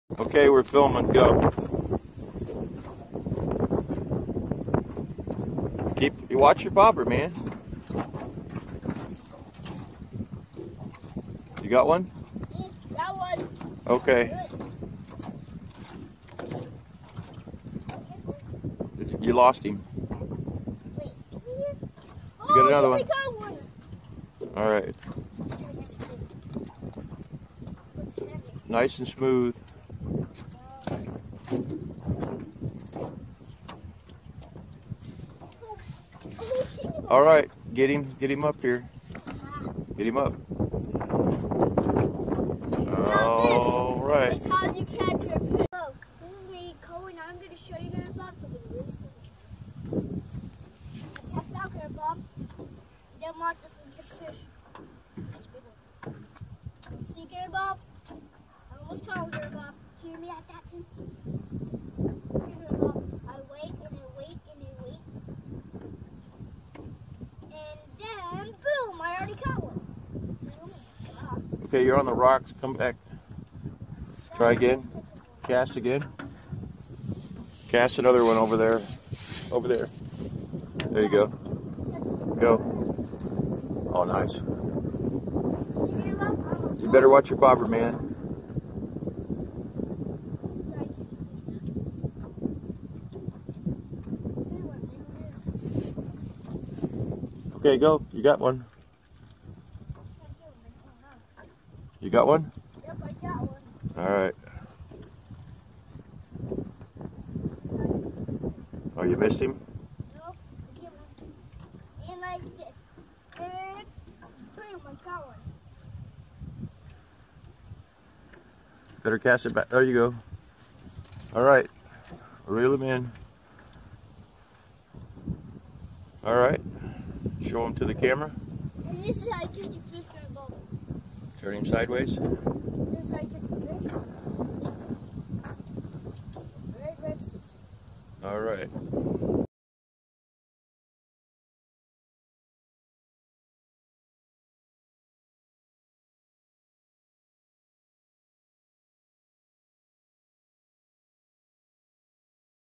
Okay, we're filming. Go. You watch your bobber, man. You got one? Got one. Okay. You lost him. Wait, is he here? You got another one. one. All right. Nice and smooth. All right, get him up here. Get him up. All right. This is how you catch your fish. Hello, this is me, Cole, and I'm going to show you guys Bob something really special. I cast out here, Bob. Then watch this one catch fish. Catch a big one. See, Gary Bob? I almost caught her, Bob. Hear me at that too? Here, Bob. I wait and I wait and I wait. And then, boom! I already caught one. Okay, you're on the rocks. Come back. Try again. Cast again. Cast another one over there. Over there. There you go. Go. Oh, nice. You better watch your bobber, man. Okay, go. You got one. You got one? Yep, I got one. All right. Oh, you missed him? Nope. I get one. And like this. And boom, I got one. Better cast it back. There you go. All right. Reel him in. All right. Show him to the camera. And this is how you catch a fish in a bowl. Turn him sideways. This is how you catch a fish. Red suit. All right.